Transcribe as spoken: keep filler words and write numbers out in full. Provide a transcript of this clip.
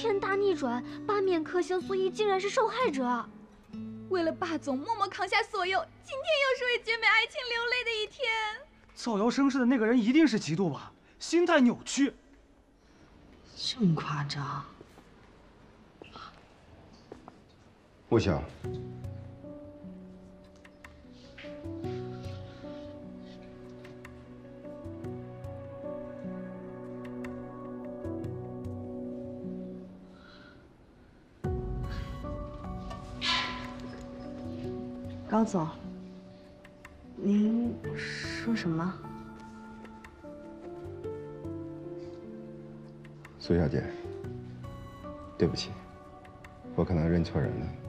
天大逆转，罢免可行素衣竟然是受害者。 为了霸总默默扛下所有，今天又是为绝美爱情流泪的一天。 造谣生事的那个人一定是嫉妒吧，心态扭曲。 这么夸张？ 不想。 高总，您说什么？ 苏小姐，对不起，我可能认错人了。